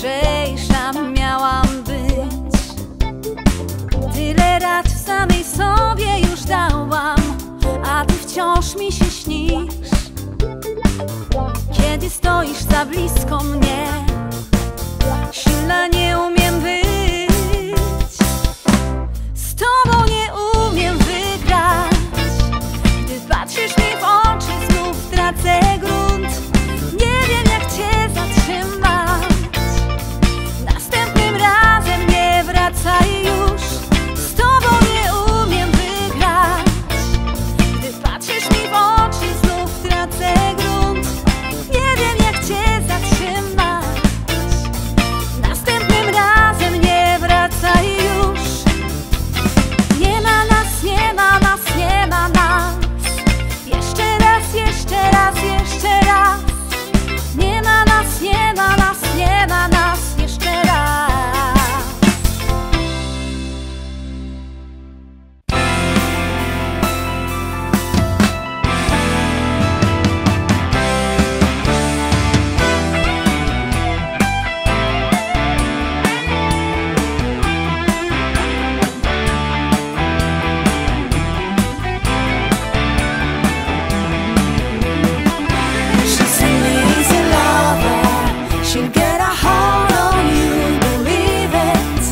lżejsza miałam być. Tyle rad w samej sobie już dałam, a ty wciąż mi się śnisz. Kiedy stoisz za blisko mnie, silna nie umiem być. Z tobą nie umiem wygrać. Gdy patrzysz mi w oczy, znów tracę grunt. Nie wiem, jak cię zatrzymać. Następnym razem nie wracaj już. Z tobą nie umiem wygrać. Gdy patrzysz mi w oczy, znów tracę grunt. Nie wiem, jak cię zatrzymać. Następnym razem nie wracaj już. Nie ma nas, nie ma nas, nie ma nas. Jeszcze raz, jeszcze raz, jeszcze raz. Nie ma nas, nie ma nas, nie ma nas. Jeszcze raz. She's an easy lover. She'll get a hold on you, believe it.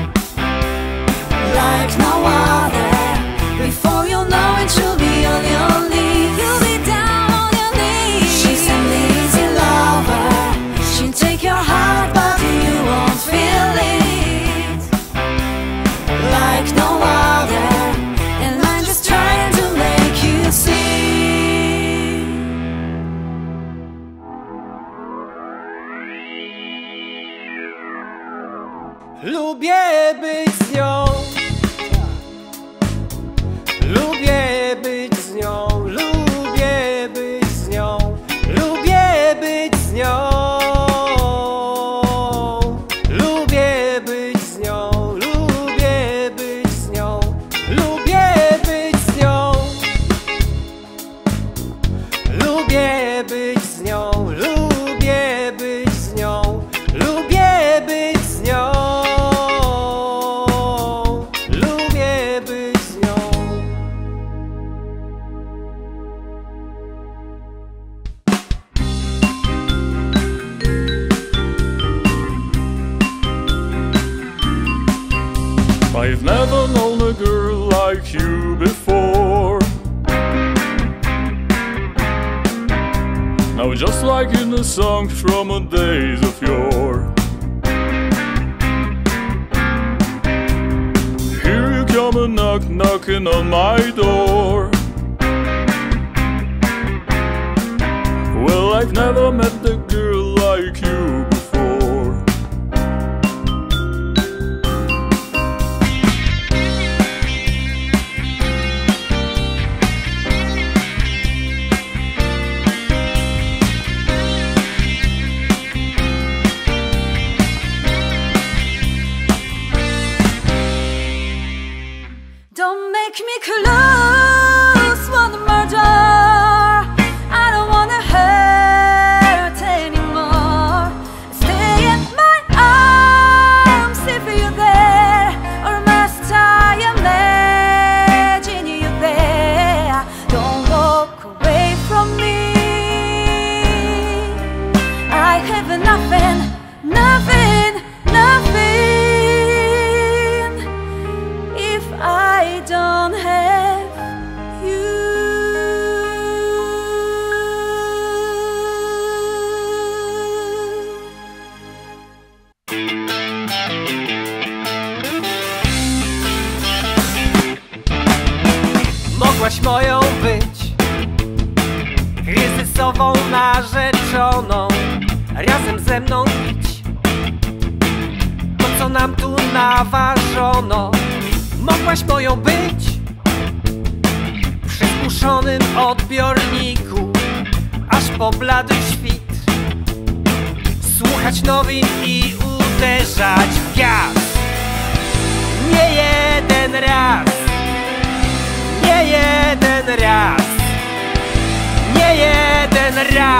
Like no other. Before you know it, you'll be on your knees. You'll be down on your knees. She's an easy lover. She'll take your heart, but you won't feel it. Like no other. And I'm just trying to make you see. Lubię być z nią. Lubię być z nią. Lubię być z nią. Lubię być z nią. Lubię być z nią. Lubię być z nią. Lubię być z nią. Lubię być z nią. Lubię być z nią. Lubię być z nią. Lubię być z nią. I've never known a girl like you before. Now just like in the songs from the days of yore. Here you come and knocking on my door. Well, I've never met a girl like you before. Don't make me close, wanna murder. I don't wanna hurt anymore. Stay in my arms if you're there, or must I imagine you there? Don't walk away from me. I have nothing, nothing, nothing. If I don't have you. Mogłaś moją być, kryzysową narzeczoną. Razem ze mną pić to, co nam tu naważono. Mogłaś moją być, przy zmuszonym odbiorniku, aż po blady świt. Słuchać nowin i uderzać w gaz. Nie jeden raz, nie jeden raz, nie jeden raz.